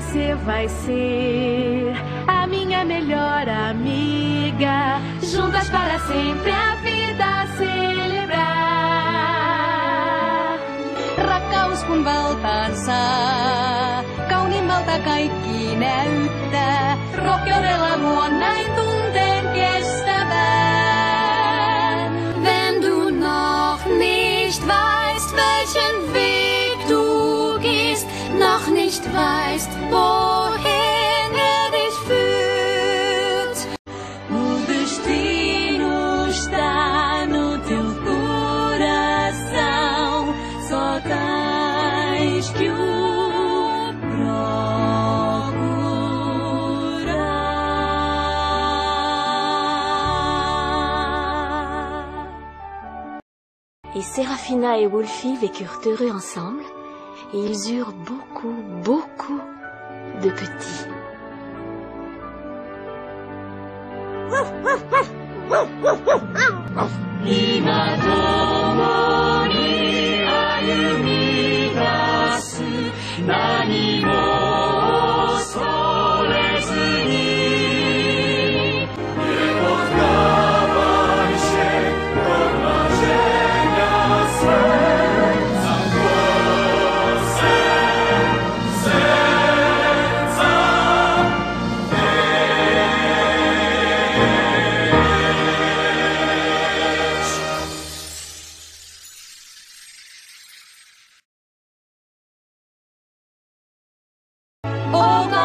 você vai ser a minha melhor amiga. Juntas para sempre a vida celebrar. Rakkaus kun valtaansa, kauniimmalta kaikki näyttää. Rohkeudella luon näin tunteen kestävän. Wenn du noch nicht weißt, welchen Weg du gehst, noch nicht weißt, wohin dich führt. O destino está no teu coração, só tens que o procurar. Et Séraphina et Wolfie vécurent heureux ensemble, et ils eurent beaucoup, beaucoup de petits. Ima tomo ni ayumi dasu, nani mo osorezu ni. Nie poddawaj się marzenia swe, za głosem serca. O